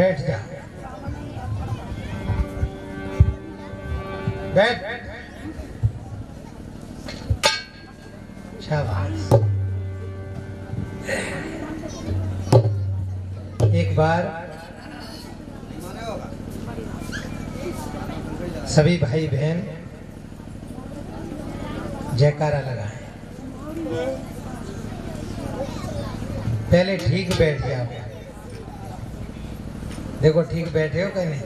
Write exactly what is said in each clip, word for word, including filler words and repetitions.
बैठ जा, बैठ। शाबाश। एक बार सभी भाई बहन जयकारा लगाएं। पहले ठीक बैठ जाओ। देखो ठीक बैठे हो कि नहीं?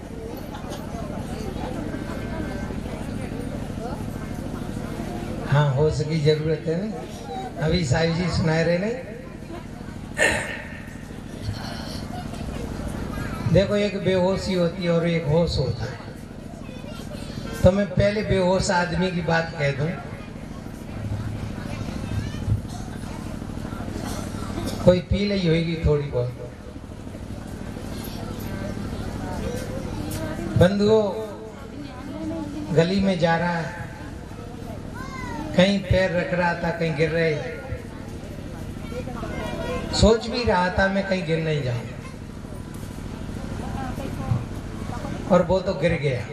हाँ, होश की जरूरत है नहीं। अभी साहिब जी सुनाए रहे नहीं। देखो एक बेहोशी होती है और एक होश होता है। तो मैं पहले बेहोश आदमी की बात कह दूं। कोई पी ली होगी थोड़ी बहुत। बंधुओं, गली में जा रहा है, कहीं पैर रख रहा था, कहीं गिर रहे। सोच भी रहा था मैं कहीं गिर नहीं जाऊं, और वो तो गिर गया।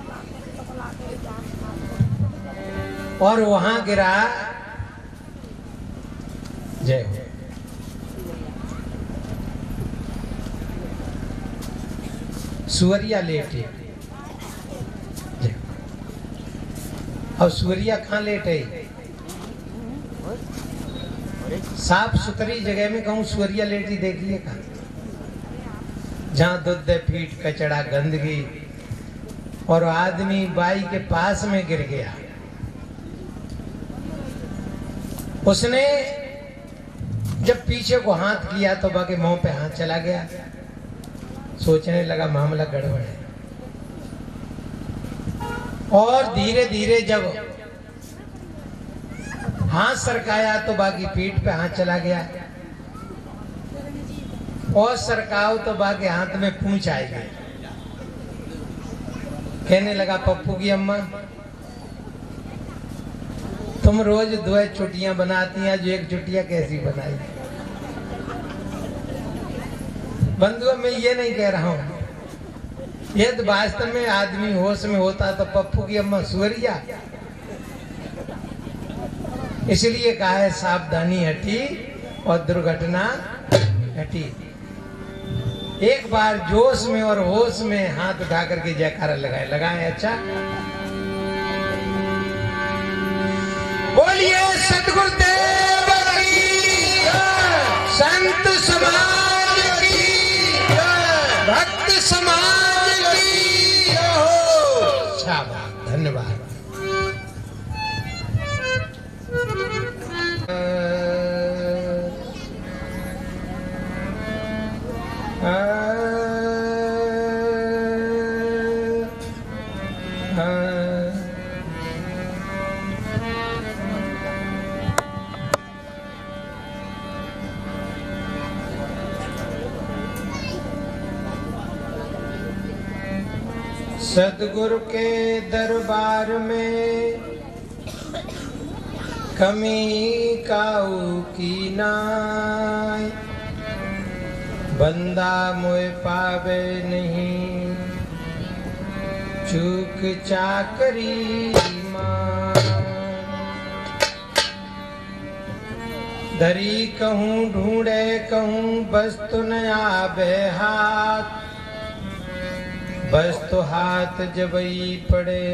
और वहां गिरा, जय हो, सुअरिया लेटे। अब सुअरिया कहाँ लेटे? साफ सुथरी जगह में कहूँ सुअरिया लेटी देखिए कहाँ? जहाँ दूध फीट कचड़ा गंदगी, और आदमी बाई के पास में गिर गया। उसने जब पीछे को हाथ किया तो बाकी मुंह पे हाथ चला गया। सोचने लगा मामला गड़बड़ है, और धीरे धीरे जब हाथ सरकाया तो बाकी पीठ पे हाथ चला गया, और सरकाओ तो बाकी हाथ में पूंछ आई गई। कहने लगा पप्पू की अम्मा, तुम रोज दो चुटियां बनाती हैं, जो एक चुटिया कैसी बनाई? बंधुओं, मैं ये नहीं कह रहा हूं, यदि वास्तव में आदमी होश में होता तो पप्पू की अम्मा सुअरिया। इसलिए कहा है सावधानी हटी और दुर्घटना हटी। एक बार जोश में और होश में हाथ उठा करके जयकारा लगाए लगाए। अच्छा, बोलिए सतगुरुदेव की, संत समाज की, भक्त समाज की हो। शाबाश, धन्यवाद। सतगुरु के दरबार में कमी काऊ की नाय, बंदा मोए पावे नहीं, चूक चाकरी मां। धरी कहूँ ढूंढे कहूँ वस्तु न आवे हाथ, बस तो हाथ जबई पड़े,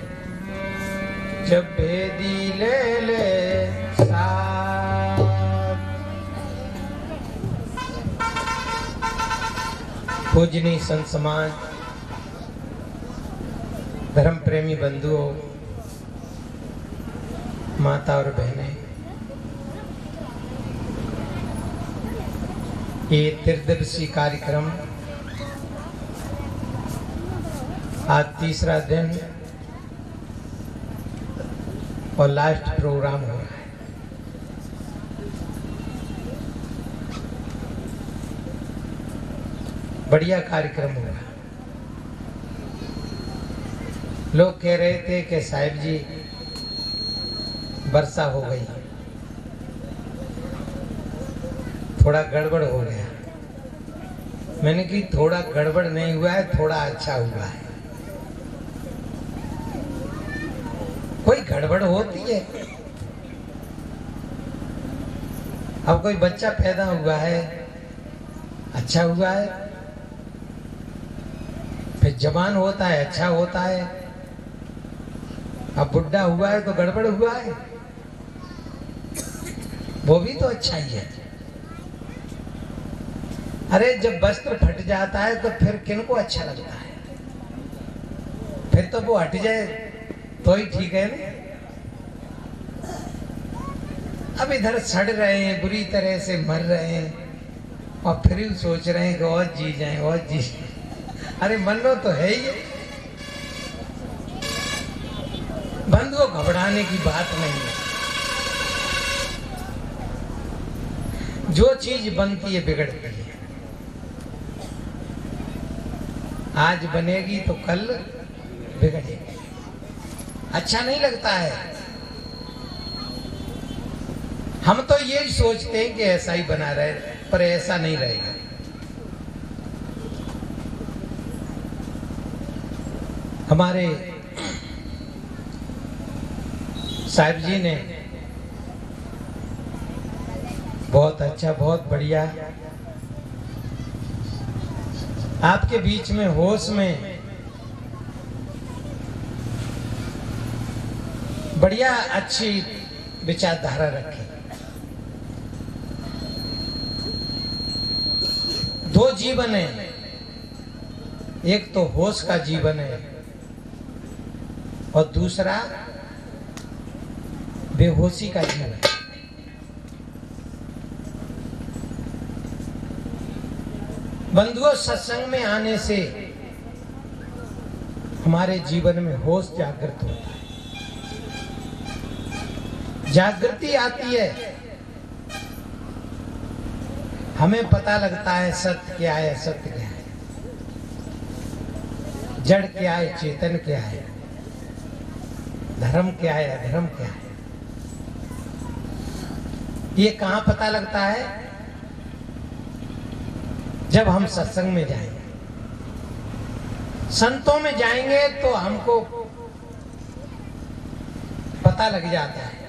जब भेदी ले ले साथ। पूजनी संत समाज, धर्म प्रेमी बंधुओं, माता और बहनें, ये त्रिदिवसीय कार्यक्रम आज तीसरा दिन और लास्ट प्रोग्राम हो रहा है। बढ़िया कार्यक्रम हो रहा है। लोग कह रहे थे कि साहिब जी वर्षा हो गई, थोड़ा गड़बड़ हो गया। मैंने कि थोड़ा गड़बड़ नहीं हुआ है, थोड़ा अच्छा हुआ है। कोई गड़बड़ होती है। अब कोई बच्चा पैदा हुआ है, अच्छा हुआ है, फिर जवान होता है, अच्छा होता है, अब बुढ़ा हुआ है तो गड़बड़ हुआ है, वो भी तो अच्छा ही है। अरे जब वस्त्र फट जाता है तो फिर किनको अच्छा लगता है? फिर तो वो हट जाए तो ही ठीक है ना। अब इधर सड़ रहे हैं, बुरी तरह से मर रहे हैं, और फिर भी सोच रहे हैं कि और जी जाएं, और जी जाएं। अरे मरना तो है ही। बंधुओं, घबराने की बात नहीं है। जो चीज बनती है बिगड़ती है। आज बनेगी तो कल बिगड़ेगी। अच्छा नहीं लगता है। हम तो यही सोचते हैं कि ऐसा ही बना रहे, पर ऐसा नहीं रहेगा। हमारे साहिब जी ने बहुत अच्छा, बहुत बढ़िया आपके बीच में होश में बढ़िया अच्छी विचारधारा रखी। दो जीवन है, एक तो होश का जीवन है और दूसरा बेहोशी का जीवन है। बंधुओं, सत्संग में आने से हमारे जीवन में होश जागृत होता है। जागृति आती है, हमें पता लगता है सत्य क्या है, सत्य क्या है, जड़ क्या है, चेतन क्या है, धर्म क्या है, अधर्म क्या है। ये कहां पता लगता है? जब हम सत्संग में जाएंगे, संतों में जाएंगे तो हमको पता लग जाता है।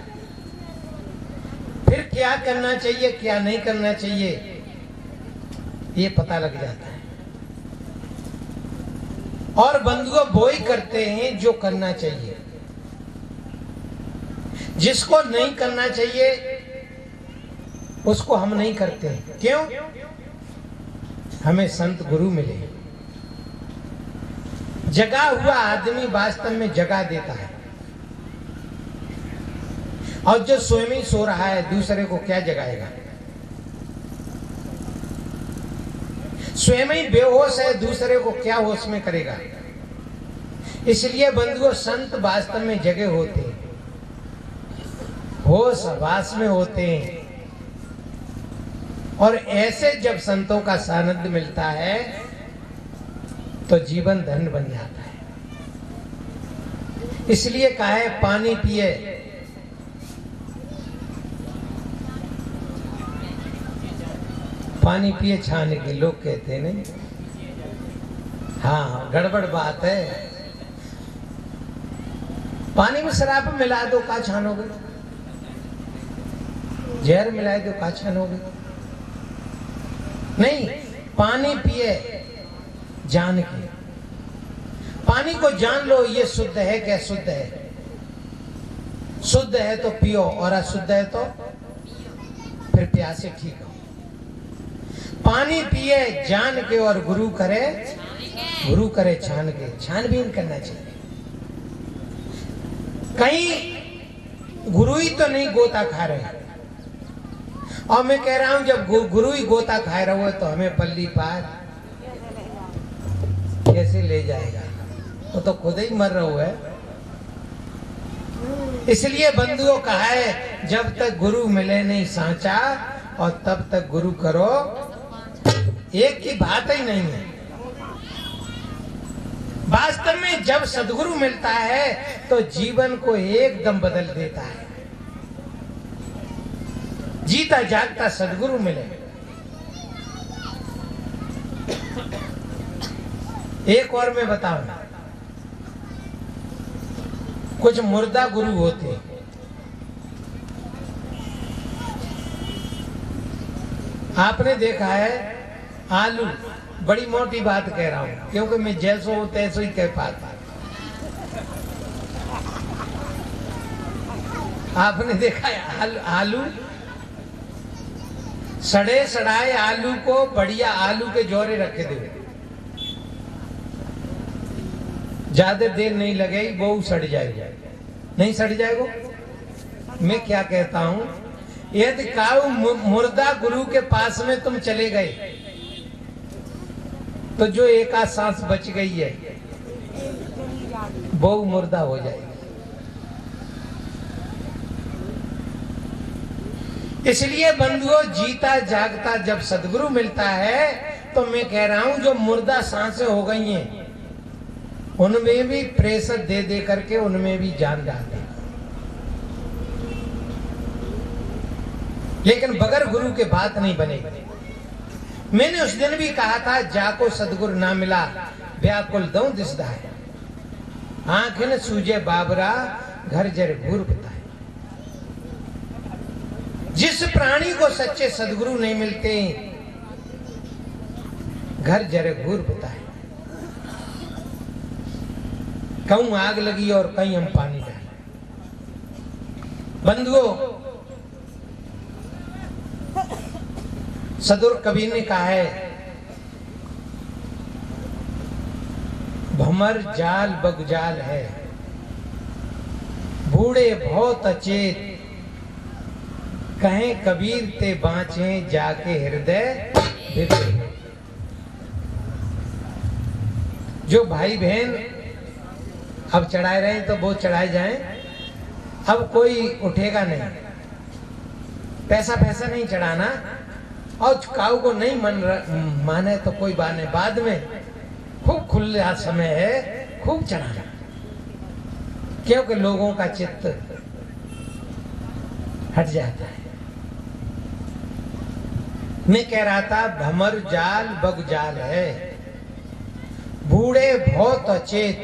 फिर क्या करना चाहिए, क्या नहीं करना चाहिए, ये पता लग जाता है। और बंधुओं, वो ही करते हैं जो करना चाहिए। जिसको नहीं करना चाहिए उसको हम नहीं करते। क्यों? हमें संत गुरु मिले। जगा हुआ आदमी वास्तव में जगा देता है, और जो स्वयं ही सो रहा है दूसरे को क्या जगाएगा? स्वयं ही बेहोश है, दूसरे को क्या होश में करेगा? इसलिए बंधुओं, संत वास्तव में जगे होते हैं, होश आभास में होते हैं। और ऐसे जब संतों का सानिध्य मिलता है तो जीवन धन्य बन जाता है। इसलिए कहा है पानी पिए, पानी पिए छाने के, लोग कहते हैं नहीं। हाँ, गड़बड़ बात है। पानी में शराब मिला दो, का छानोगे? जहर मिला दो, का छानोगे? नहीं, पानी पिए जान के। पानी को जान लो, ये शुद्ध है क्या शुद्ध है। शुद्ध है तो पियो, और अशुद्ध है तो फिर प्यासे ठीक हो। पानी पिए जान के, और गुरु करे गुरु करे छान के। छानबीन करना चाहिए। कहीं गुरु ही तो नहीं गोता खा रहे। और मैं कह रहा हूं, जब गुरु ही गोता खा रहा हो तो हमें पल्ली पार कैसे ले जाएगा? वो तो खुद ही मर रहा है। इसलिए बंधुओं कहा है, जब तक गुरु मिले नहीं सांचा, और तब तक गुरु करो। एक की बात ही नहीं है। वास्तव में जब सदगुरु मिलता है तो जीवन को एकदम बदल देता है। जीता जागता सदगुरु मिले एक और मैं बताऊं, कुछ मुर्दा गुरु होते, आपने देखा है आलू, बड़ी मोटी बात कह रहा हूं क्योंकि मैं जैसो हो तैसो ही कह पाता। आपने देखा है आलू, आलू सड़े सड़ाए आलू को बढ़िया आलू के जोरे रखे दे, ज्यादा देर नहीं लगेगी वो सड़ जाएगा, नहीं सड़ जाएगा। मैं क्या कहता हूं, यदि काऊ मुर्दा गुरु के पास में तुम चले गए तो जो एक आध सांस बच गई है वो मुर्दा हो जाएगी। इसलिए बंधुओं, जीता जागता जब सदगुरु मिलता है तो मैं कह रहा हूं जो मुर्दा सांसें हो गई हैं उनमें भी प्रेशर दे दे करके उनमें भी जान डाल दे, लेकिन बगैर गुरु के बात नहीं बनेगी। मैंने उस दिन भी कहा था, जाको सदगुरु ना मिला व्याकुल दो दिसदा है, आंख न सूझे बाबरा घर जर घूर बताए। जिस प्राणी को सच्चे सदगुरु नहीं मिलते घर जरे घूर बताए, कहूं आग लगी और कहीं हम पानी डाले। बंधुओं, सदगुरु कबीर ने कहा है, भमर जाल बगजाल है, बूढ़े बहुत अचेत, कहें कबीर ते बाँचे जाके हृदय भितर। जो भाई बहन अब चढ़ाए रहे तो वो चढ़ाए जाएं, अब कोई उठेगा नहीं, पैसा पैसा नहीं चढ़ाना, और काऊ को नहीं मन माने तो कोई बाने, बाद में खूब खुला समय है, खूब चढ़ाना, क्योंकि लोगों का चित्त हट जाता है। मैं कह रहा था, भमर जाल बग जाल है, बूढ़े बहुत अचेत,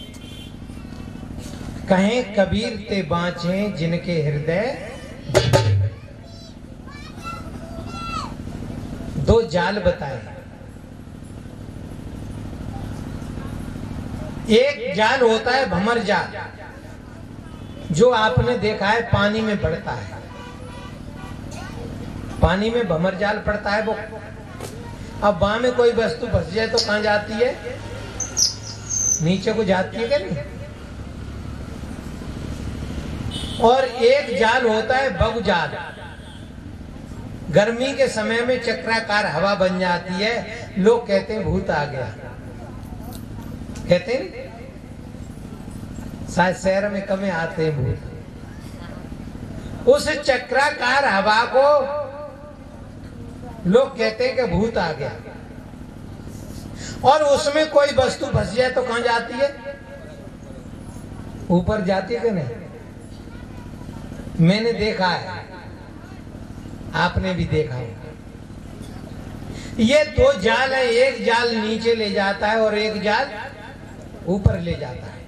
कहें कबीर ते बाँचे जिनके हृदय। दो जाल बताए, एक जाल होता है भमर जाल, जो आपने देखा है पानी में पड़ता है, पानी में भमर जाल पड़ता है वो। अब वहां में कोई वस्तु फंस जाए तो कहां जाती है, नीचे को जाती है क्या नहीं। और एक जाल होता है बग जाल, गर्मी के समय में चक्राकार हवा बन जाती है, लोग कहते हैं भूत आ गया, कहते हैं शायद शहर में कम आते हैं भूत। उस चक्राकार हवा को लोग कहते हैं कि भूत आ गया, और उसमें कोई वस्तु फंस जाए तो कहां जाती है, ऊपर जाती है कि नहीं। मैंने देखा है, आपने भी देखा है, ये दो जाल है, एक जाल नीचे ले जाता है और एक जाल ऊपर ले जाता है।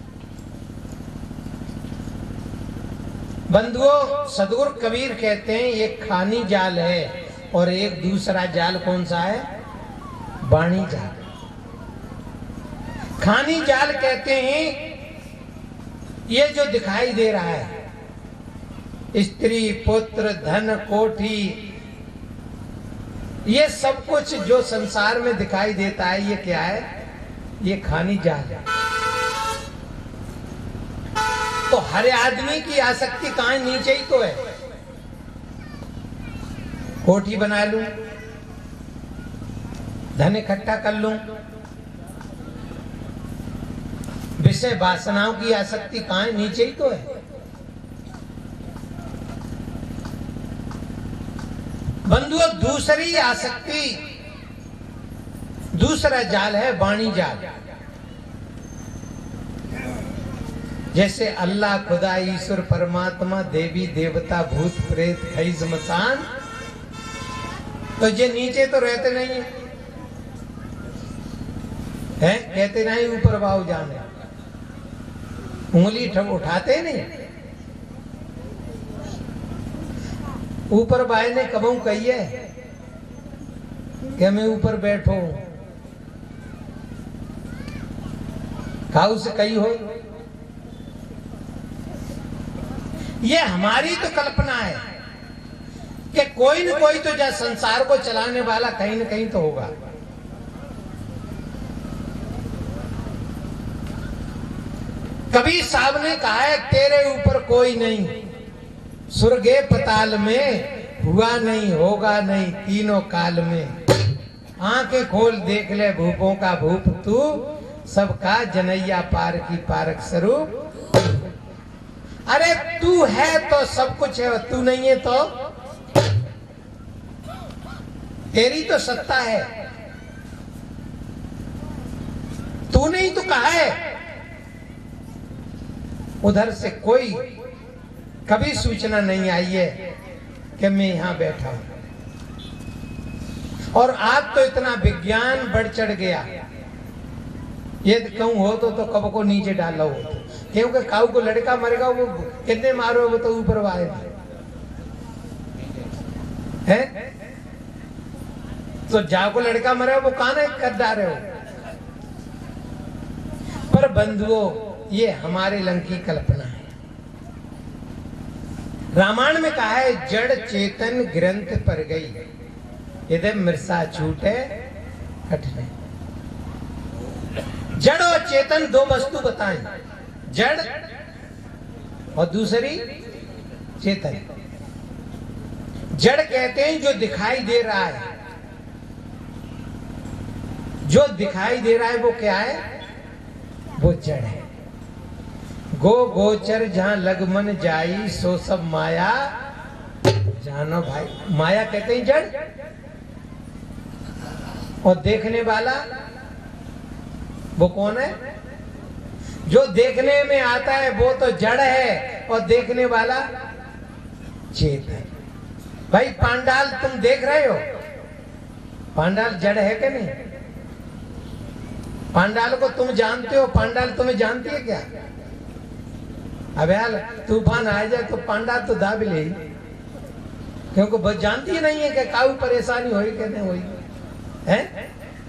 बंधुओं, सदगुरु कबीर कहते हैं एक खानी जाल है और एक दूसरा जाल कौन सा है, बाणी जाल। खानी जाल कहते हैं ये जो दिखाई दे रहा है, स्त्री पुत्र धन कोठी, ये सब कुछ जो संसार में दिखाई देता है, ये क्या है, ये खानी जाल है। तो हर आदमी की आसक्ति कहां, नीचे ही तो है। कोठी बना लूं, धन इकट्ठा कर लूं, विषय वासनाओं की आसक्ति कहां है, नीचे ही तो है। बंधुओं, दूसरी आसक्ति, दूसरा जाल है वाणी जाल। जैसे अल्लाह, खुदा, ईश्वर, परमात्मा, देवी देवता, भूत प्रेत, खई स्मशान, तो ये नीचे तो रहते नहीं है, है, कहते नहीं ऊपर बाहु जाने, उंगली उठाते नहीं। ऊपर बाय ने कबू कही है कि मैं ऊपर बैठो, काऊ से कही हो। ये हमारी तो कल्पना है कि कोई न कोई तो जब संसार को चलाने वाला कहीं न कहीं तो होगा। कबीर साहब ने कहा है तेरे ऊपर कोई नहीं, स्वर्गे पताल में हुआ नहीं होगा नहीं तीनों काल में। आंखें खोल देख ले भूपों का भूप तू, सबका जनैया पार की पारक स्वरूप। अरे तू है तो सब कुछ है, तू नहीं है तो तेरी तो सत्ता है, तू नहीं तो कहा है। उधर से कोई कभी सूचना नहीं आई है कि मैं यहां बैठा हूं। और आज तो इतना विज्ञान बढ़ चढ़ गया, ये कहूं हो तो, तो कब को नीचे डाला हो, क्योंकि काऊ को लड़का मरेगा वो कितने मारो वो तो ऊपर आए है। तो जाको लड़का मरे वो कहां कर डाले हो। पर बंधुओं ये हमारे लंग की कल्पना है। रामायण में कहा है जड़ चेतन ग्रंथ पर गई, यदि मिर्सा छूटे कठिन। जड़ और चेतन दो वस्तु बताएं, जड़ और दूसरी चेतन। जड़ कहते हैं जो दिखाई दे रहा है, जो दिखाई दे रहा है वो क्या है, वो जड़ है। गो गोचर जहां लगमन जाई सो सब माया जानो भाई। माया कहते हैं जड़, और देखने वाला वो कौन है, जो देखने में आता है वो तो जड़ है, और देखने वाला चेतन। भाई पांडाल तुम देख रहे हो, पांडाल जड़ है कि नहीं? पांडाल को तुम जानते हो, पांडाल तुम्हें जानती है क्या? अब यार तूफान आ जाए तो पांडाल तो दाब ले, क्योंकि वो जानती ही नहीं है कि काऊ परेशानी हुई कि नहीं हुई है।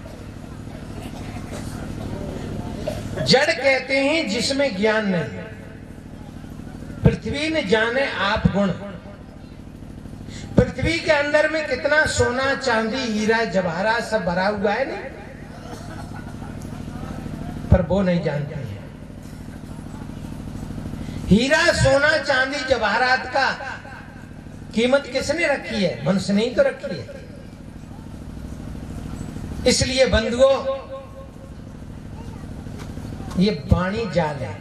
जड़ कहते हैं जिसमें ज्ञान नहीं। पृथ्वी ने जाने आप गुण, पृथ्वी के अंदर में कितना सोना चांदी हीरा जवाहरा सब भरा हुआ है नहीं, पर वो नहीं जानती है। हीरा सोना चांदी जवाहरात का कीमत किसने रखी है? मनुष्य ने ही तो रखी है। इसलिए बंधुओं ये वाणी जाल है।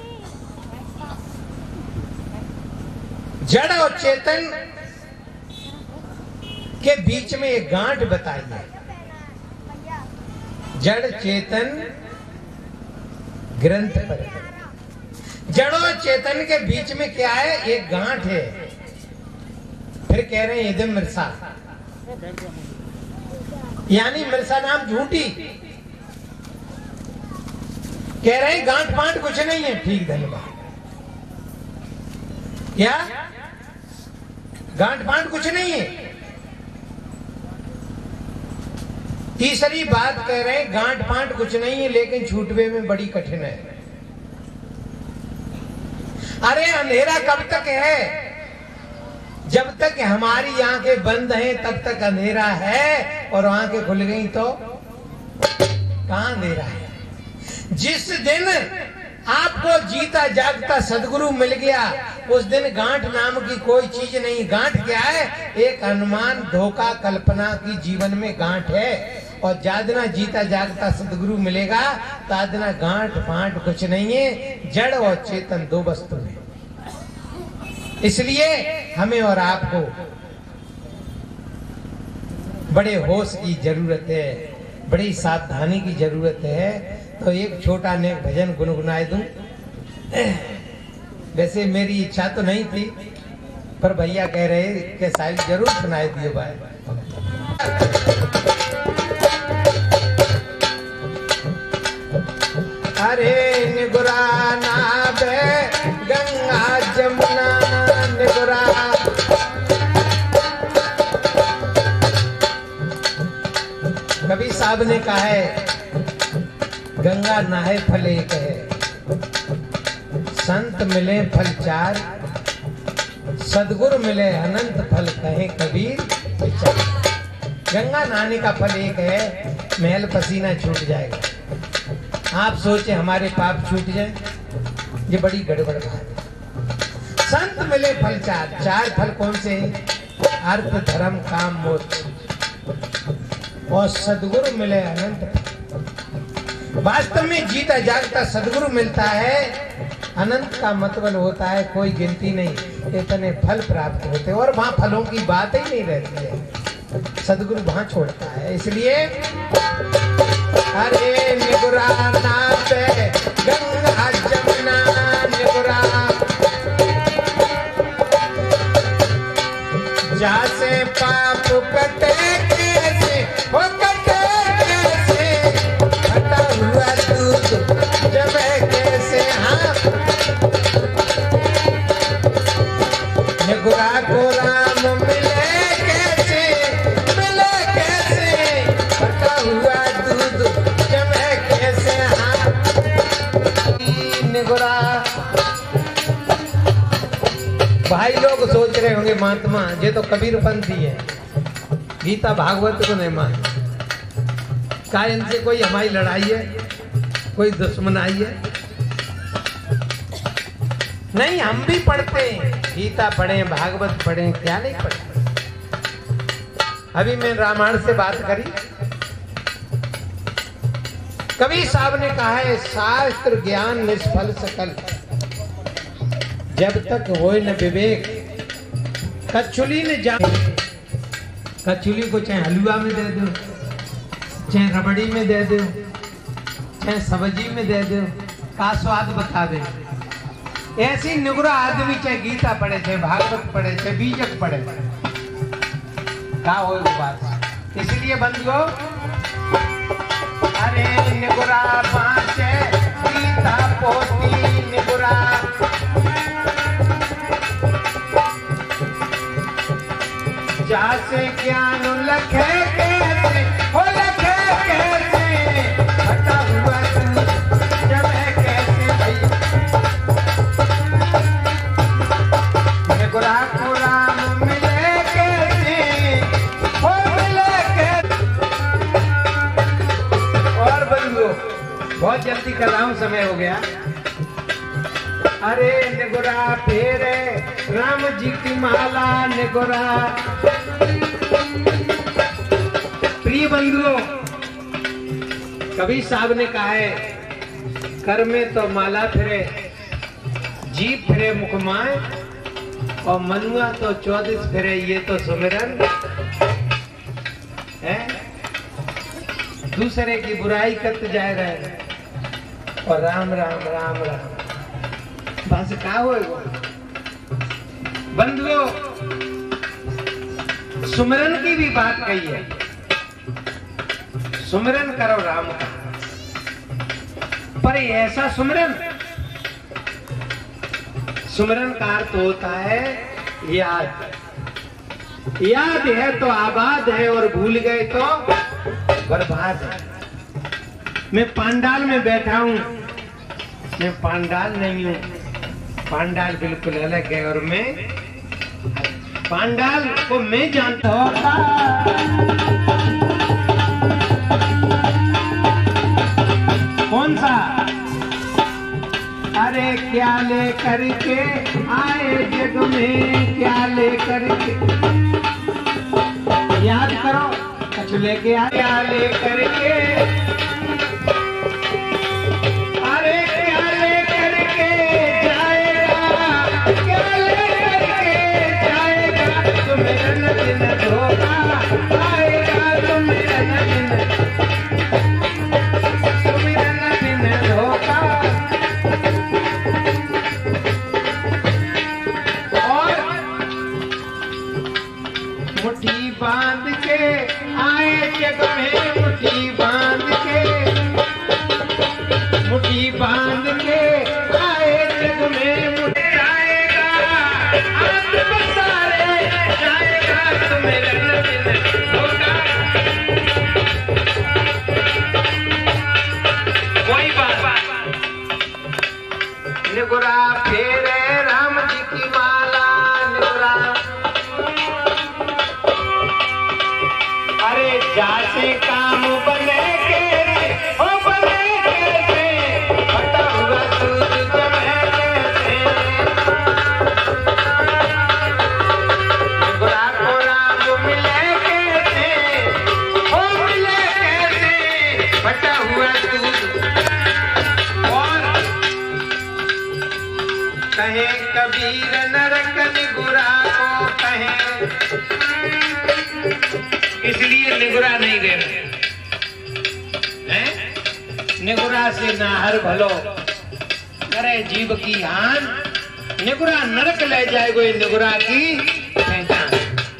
जड़ और चेतन के बीच में एक गांठ बताई है। जड़ चेतन ग्रंथ पर, जड़ और चेतन के बीच में क्या है? एक गांठ है। फिर कह रहे हैं इदम मिर्सा, यानी मिर्सा नाम झूठी। कह रहे हैं गांठ पांठ कुछ नहीं है। ठीक, धन्यवाद। क्या गांठ पांठ कुछ नहीं है? तीसरी बात कह रहे हैं गांठ पांठ कुछ नहीं है, लेकिन छूटवे में बड़ी कठिन है। अरे अंधेरा कब तक है? जब तक हमारी आंखें बंद हैं तब तक अंधेरा है, और आंखें खुल गई तो कहां अंधेरा है? जिस दिन आपको जीता जागता सदगुरु मिल गया, उस दिन गांठ नाम की कोई चीज नहीं। गांठ क्या है? एक अनुमान, धोखा, कल्पना की जीवन में गांठ है। और जादना जीता जागता सदगुरु मिलेगा, तादना गांठ फांट कुछ नहीं है। जड़ और चेतन दो वस्तु है। इसलिए हमें और आपको बड़े होश की जरूरत है, बड़ी सावधानी की जरूरत है। तो एक छोटा ने भजन गुनगुनाए दूं। वैसे मेरी इच्छा तो नहीं थी, पर भैया कह रहे कि साहिब जरूर सुनाए दियो भाई। अरे निगुरा नावे गंगा जमुना निगुरा। कबीर साहब ने कहा है गंगा नहाए फल एक है, संत मिले फल चार, सदगुरु मिले अनंत फल कहे कबीर विचार। गंगा नहाने का फल एक है, महल पसीना छूट जाएगा। आप सोचे हमारे पाप छूट जाए, ये बड़ी गड़बड़ बात है। संत मिले फल चार, चार फल कौन से हैं? अर्थ धर्म काम मोक्ष। और सदगुरु मिले अनंत। वास्तव में जीता जागता सदगुरु मिलता है, अनंत का मतलब होता है कोई गिनती नहीं, इतने फल प्राप्त होते और वहां फलों की बात ही नहीं रहती है, सदगुरु वहां छोड़ता है। इसलिए अरे निगुरा नावे गंगा जमुना निगुरा, जासे पाप कटे कैसे हो कटे कैसे, हटा हुआ दूध जमे कैसे। हाँ निगुरा को राम मिले कैसे, मिले कैसे, हटा हुआ दूध जमे कैसे। हाँ निगुरा। भाई लोग सोच रहे होंगे महात्मा ये तो कबीरपंथी है, गीता भागवत को नहीं मान, क्या इनसे कोई हमारी लड़ाई है, कोई दुश्मनाई है? नहीं, हम भी पढ़ते हैं, गीता पढ़े भागवत पढ़े, क्या नहीं पढ़ते। अभी मैं रामायण से बात करी, कबीर साहब ने कहा है शास्त्र ज्ञान निष्फल सकल, जब तक होए न विवेक। कचुली ने जा, कचुली को चाहे हलवा में दे दो, चाहे रबड़ी में दे दो, चाहे सब्जी में दे दो, का स्वाद बता दे। ऐसी निगुरा आदमी चाहे गीता पढ़े, चाहे भागवत पढ़े, चाहे बीजक पढ़े, का हो बात। इसलिए बंधुओं, अरे निगुरा बाँचे गीता पोती निगुरा, जासे ज्ञान लखे कैसे हो लखे कैसे, हटा हुआ जमे कैसे। भई निगुरा को राम मिले कैसे हो मिले कैसे। और बंधुओं बहुत जल्दी कर रहा हूं, समय हो गया। अरे निगुरा फेरे राम जी की माला निगुरा। प्रिय बंधुओं, कबीर साहब ने कहा है कर में तो माला फिरे, जीभ फिरे मुख माए, और मनुआ तो चौदिस फिरे, ये तो सुमिरन है। दूसरे की बुराई करते जाए रहे और राम राम राम राम, बस का होएगा। बंधुओं, सुमिरन की भी बात कही है, सुमिरन करो राम का, पर ऐसा सुमिरन, सुमिरन का अर्थ होता है याद। याद है तो आबाद है, और भूल गए तो बर्बाद है। मैं पांडाल में बैठा हूं, मैं पांडाल नहीं हूं, पांडाल बिल्कुल अलग है, और मैं पांडाल को मैं जानता होता। कौन सा? अरे क्या ले करके आए जग में, क्या ले करके, याद करो कुछ लेके आए, क्या ले करके, अरे क्या ले करके जाएगा, क्या ले करके जाएगा, सुमिरन दिन धोखा आएगा, सुमिरन दिन, सुमिरन दिन धोखा। और मुट्ठी बांध के आए जग में, मुट्ठी बांध के, मुट्ठी हाथ पसारे जाएगा तुम्हें होगा। कोई बात निगुरा फेरे राम जी की माला निगुरा अरे जासे काम बने के हो बने कैसे फटा हुआ दूध जमे कैसे निगुरा को राम मिले कैसे हो मिले कैसे फटा हुआ दूध। और कहे कबीर नरक निगुरा को कहे इसलिए निगुरा नहीं देना है। निगुरा से नाहर भलो करे जीव की हान निगुरा नरक ले जाएगो ये निगुरा की पहचान।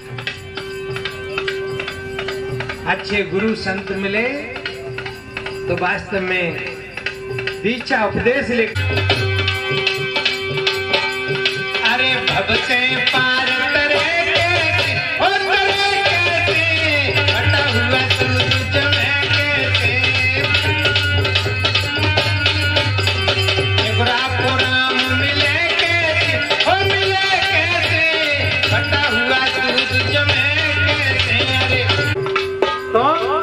अच्छे गुरु संत मिले तो वास्तव में दीक्षा उपदेश ले अरे भव से पार तरे कैसे ओ तरे कैसे फटा हुआ दूध जमे कैसे निगुरा को राम मिले कैसे ओ मिले कैसे फटा हुआ दूध जमे कैसे। अरे तो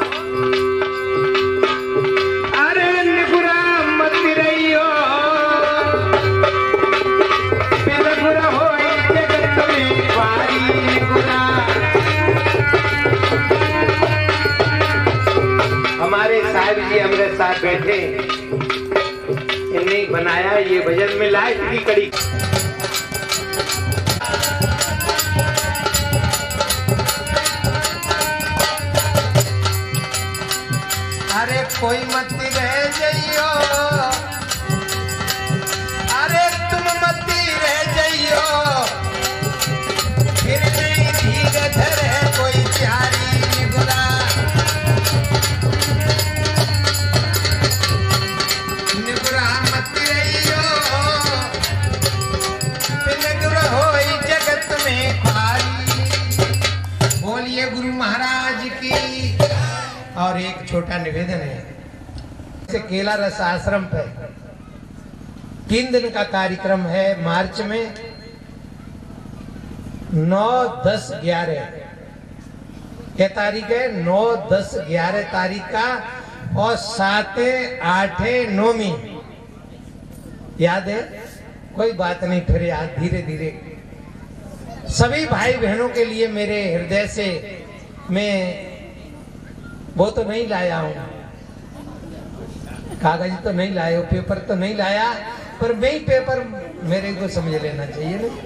अरे निगुरा मत रहियो निगुरा हो जगत में वारी निगुरा। हमारे साहब जी हमारे साथ बैठे इन्हें बनाया ये भजन में लाइट की कड़ी। अरे कोई मत रह जाइयो अरे तुम मत रह जाइयो फिर नहीं धीरे धरे कोई प्यारी निगुरा निगुरा मत रहियो निगुरा होई जगत में खारी। बोलिए गुरु महाराज की। और एक छोटा निवेदन है से केला रस आश्रम पे तीन दिन का कार्यक्रम है मार्च में नौ दस ग्यारह क्या तारीख है नौ दस ग्यारह तारीख का और सात आठ नौवीं याद है कोई बात नहीं फिर याद धीरे धीरे सभी भाई बहनों के लिए मेरे हृदय से मैं वो तो नहीं लाया हूं कागज तो नहीं लाया पेपर तो नहीं लाया पर वही पेपर मेरे को समझ लेना चाहिए ना।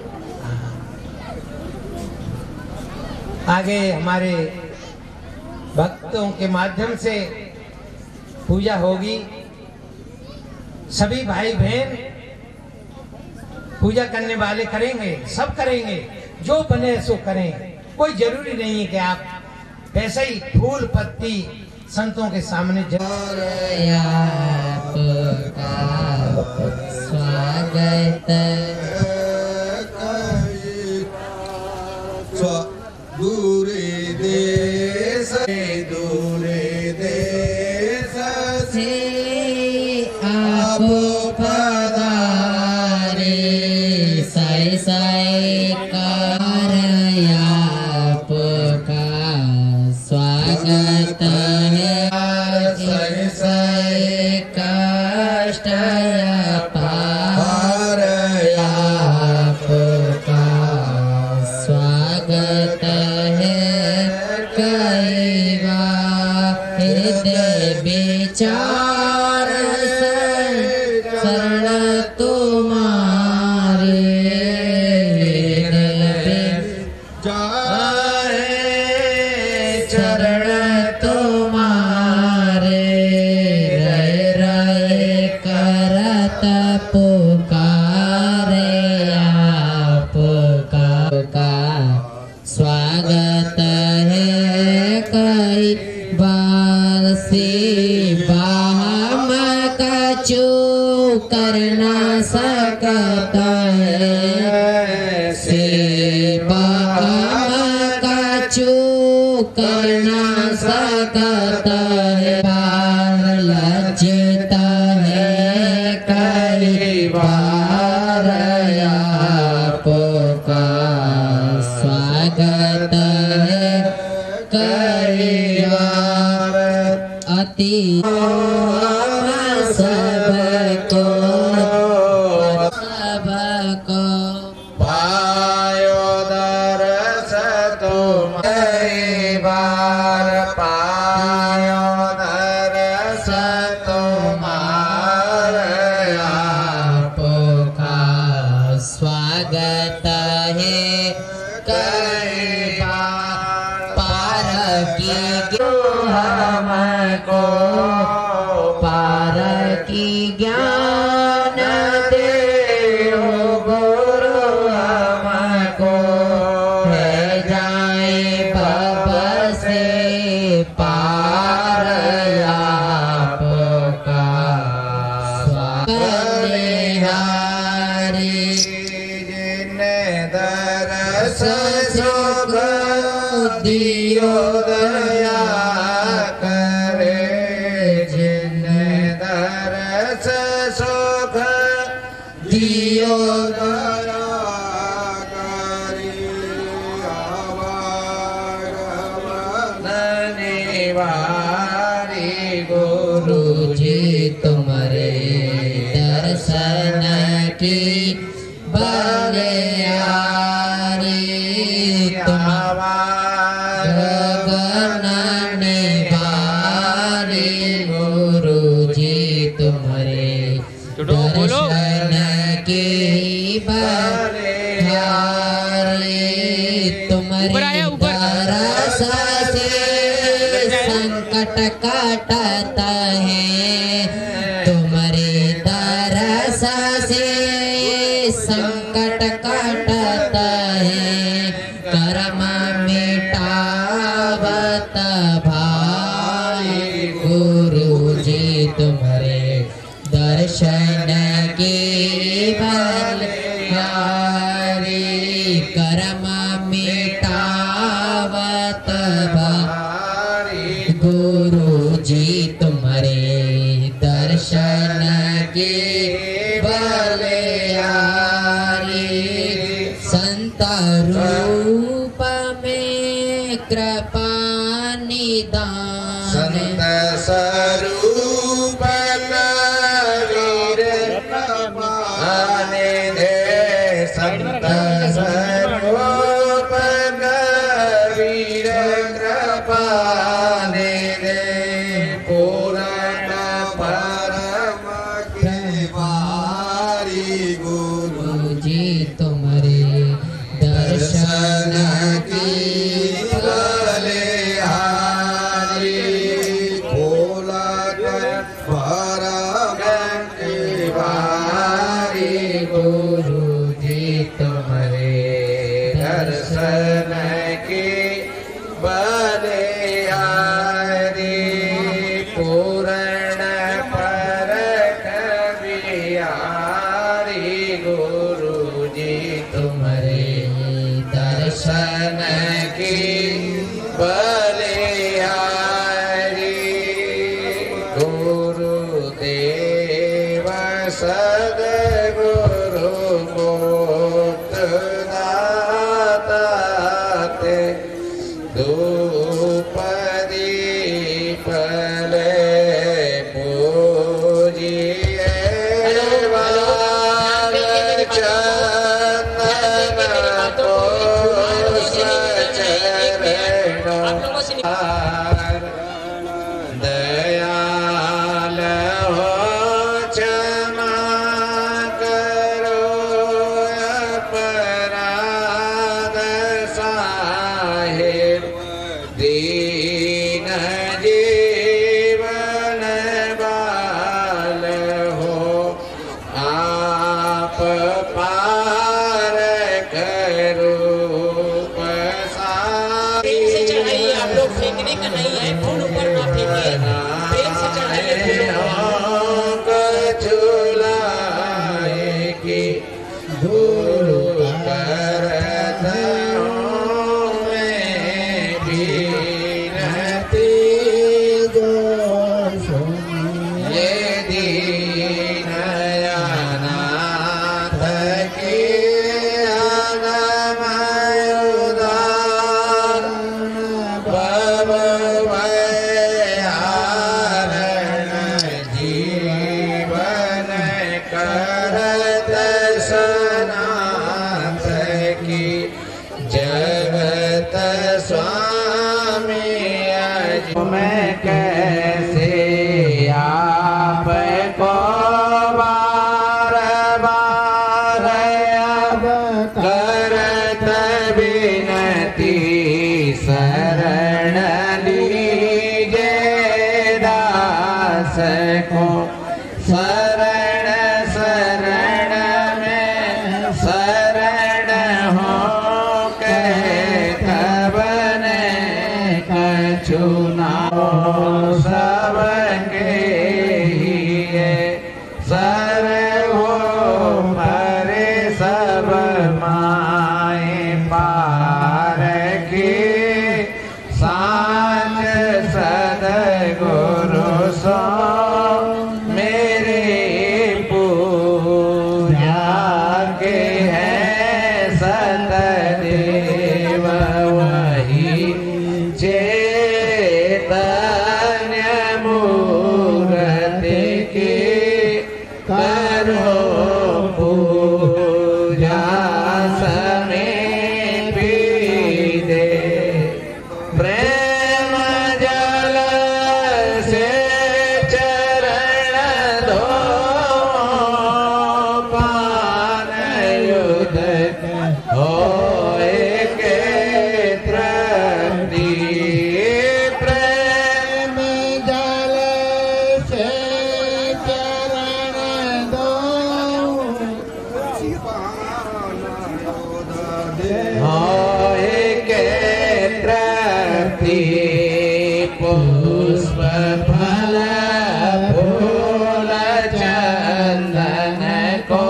आगे हमारे भक्तों के माध्यम से पूजा होगी सभी भाई बहन पूजा करने वाले करेंगे सब करेंगे जो बने सो करें कोई जरूरी नहीं है कि आप ऐसे ही फूल पत्ती संतों के सामने स्वागत दूरे देश दूरे देश से आप पधारे साई साई कार आपका स्वागत है साई साई कष्ट पार आपका स्वागत है कैवा हृदय विचार शरण तुम्हारे चरण तुम्हारे रह रह करत पुकारे आपका का स्वागत है कई बार से बाम कछु कर न सकता है सेवा का चूक ना सकता है लज्जता है कई बार आपका स्वागत है कई बार अति सबको सबको पायो दरस तुम्हारी बार पायो दरस तुम्हारे आपका स्वागत है कई बार पार की हमको पार की ज्ञान दे गुरु हमको है जाए भव से पार आपका स्वागत जिन्ने दरस सुख दियो दया करे जिन्ने दरस सुख दियो दया करी धन्यवारी गुरु जी तुम्हारे दर्शन की बलियारी गगन निवारी गुरु जी तुम्हारे दर्शन की बलियारी तुम्हारे दरस से संकट काटता है तुम्हारे दरस से संकट काटता है कर्म मिटावत भाई गुरु जी तुम्हारे दर्शन की बलिहारी कर्म मिटावत भाई गुरु जी तुम्हारे दर्शन की बलिहारी संत रूप में कृपा निदान संत स्वरूप वीर आने दे संत स्वरूप वीर कृपा ने दे पूर्ण परम के वारी गुरु जी तुम्हारे दर्शन की बलिहारी भोला परम के वारी गुरु जी तुम्हारे दर्शन की बलिहारी पूर्ण परख बिहारी गुरु जी तुम्हारे दर्शन की बलिहारी गुरुदेव सद्गुरु मुक्त दाता ते धूप दीप ले पूजिए बाल चंदन को सचर जगत स्वामी अज मैं कैसे आपको बार बार अब करत विनती शरण लीजे दास को शरण शरण में शरण हो के तब ने कछुना सबके हिये सर हो परे सब माए पार की साँझ सदगुरु सो मेरे पूजा के हैं सतदेव वही चैतन्य मूर्ति की करो पूजा समय पी दे प्रेम जल से चरण धो पान युद्ध होए के तृप्ति प्रेम जल से चरण धो होए के तृप्ति पुष्प फल फूल चंदन को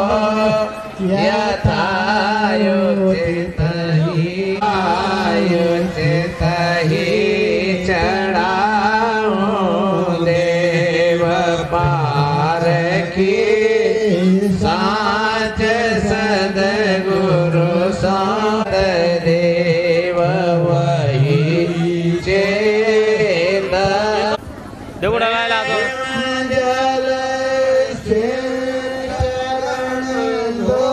यथायोचित ही आयोचित ही चढ़ाऊं देव पार की साँच सदगुरु साध देव वही चेत देवड़ा गायला तो जल से चरण धो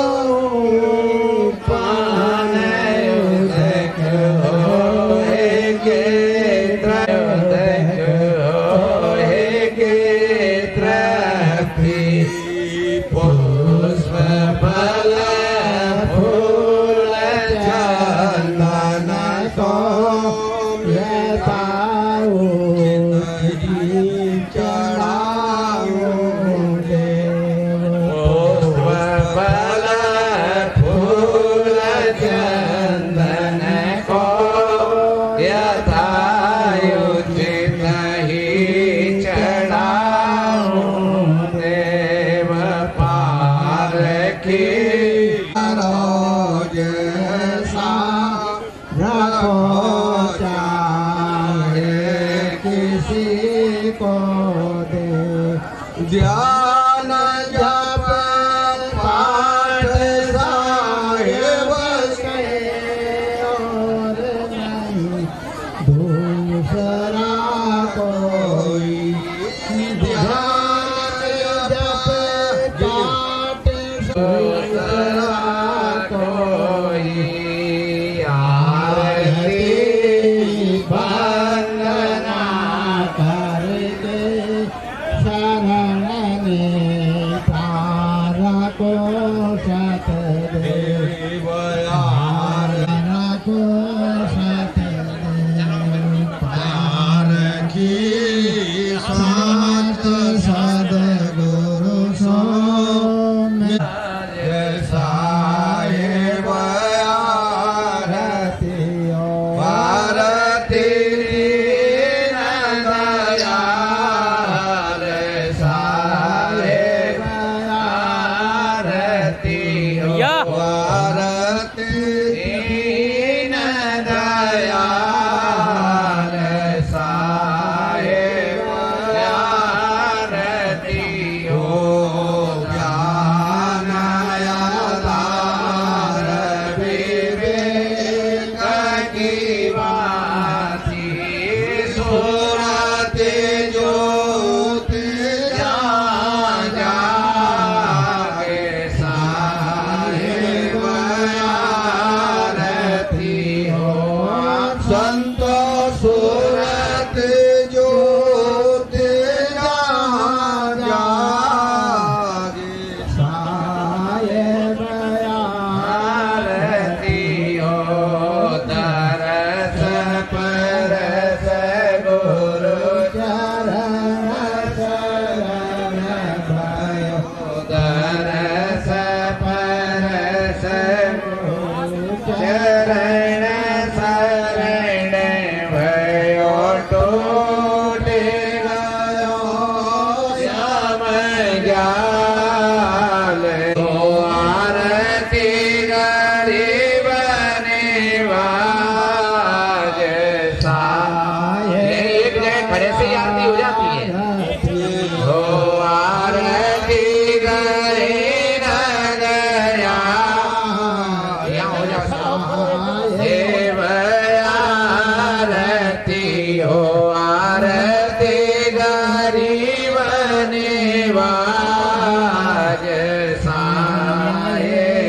पान उदक होए के त्रयोदक होए के तृप्ति पुष्प फल फूल चंदन को पुष्प फल फूल चंदन को यथायोचित ही चढ़ाऊं देव पार की रोज सा रखो चाहे किसी को दे ध्यान जप पाठ साहेब के और नहीं दूसरा कोई ध्यान जप पाठ दूसरा कोई आरती चरण शरण भयो टूटे गयो श्याम जाल हो आरती गरीब निवाज साये। एक जगह खड़े से आरती हो जाती है। हो आरती गरी न गया यहाँ हो जाता देव आरती हो आरती गरीब निवाज साये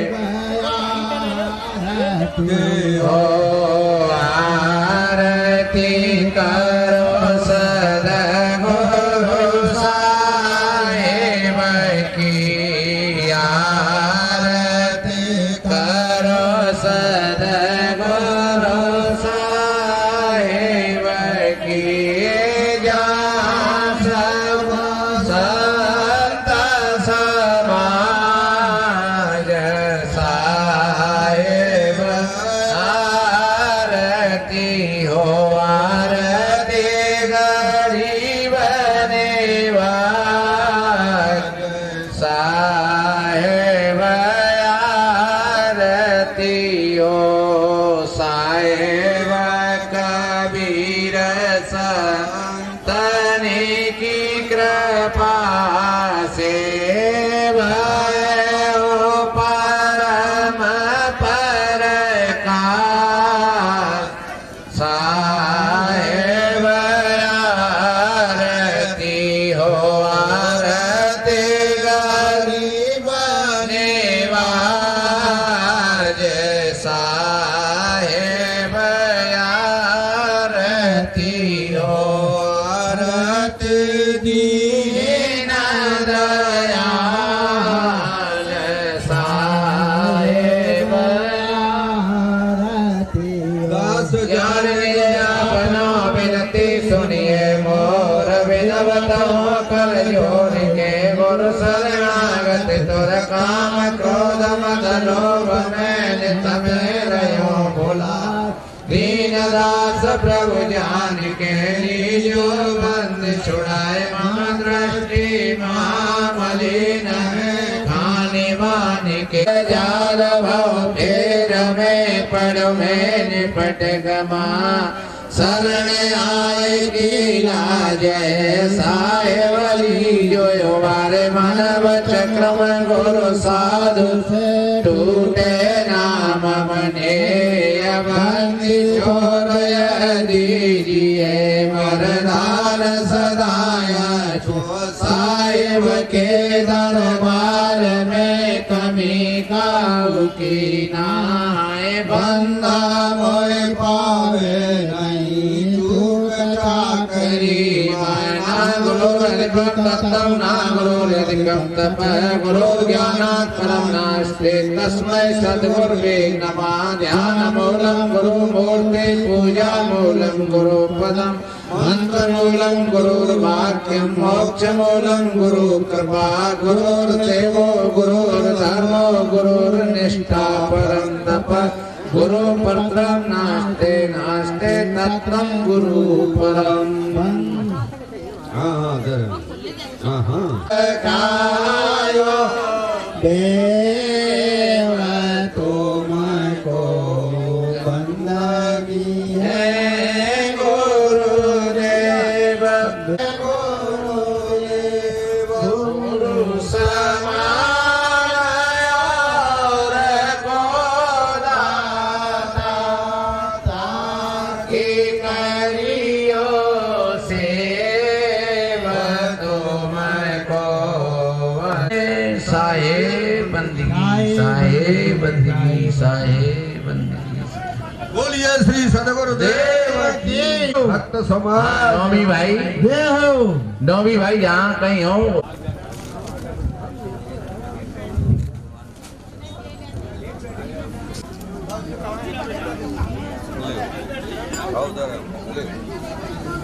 हो आरती करो सद्गुरु साहिब की आरती करो सद्गुरु साहिब की जहाँ सब संत समाज साहिब आरती हो आरती गरीब निवाज साहिब आरती हो साहिब कबीर संतनि की कृपा से भयो परम परकार साहिब आरती हो आरती गरीब निवाज साहिब आरती हो आरती दीन दयाल साहिब दास जान अपना विनती सुनिए मोर विनवता कर जोर के गुरु शरणागत तुर काम क्रोध मद लोभ मैल तमे रहो भोला दीन दास प्रभु जान के लीजो बंद छुड़ाए मम दृष्टि महामलिन खाने वाने के जाल भव फेर में पड़ में निपट गमा शरण आए की लाजय साहेबली जो वारे मानव चक्रम गुरु साधु टूटे नाम बने बंदी छोड़ दीजिए वरदान सदाया छो साहिब के दरबार में कमी काऊ की नाय बंदा मोए पावे नहीं चूक चाकरी माना गुरु तत्तम ना गुरु अधिकम तप गुरु ज्ञानात् परम नास्ति तस्मै सद्गुरुवे नमः ध्यान मूलम गुरु मूर्ति पूजा मूलम गुरु पदम मंत्र मूलम गुरुर्वाक्यम मोक्ष मूलम गुरु कृपा गुरुर्देवो गुरुर्धर्मो गुरुर्निष्ठा परम तप गुरु परम नास्ते नास्ते तत्त्वं गुरु परम। हाँ हाँ हाँ कायो देव तुमको बंदगी है गुरुदेव गुरुदेव गुरु समान और को दाता ताकि करियो सेवा तुमको साहेब बंदगी साहेब बंदगी साहेब बंदगी। बोलिए श्री सद्गुरुदेव की भक्त समाज। नौमी भाई जय हो। नौमी भाई जहाँ कहीं हो आओ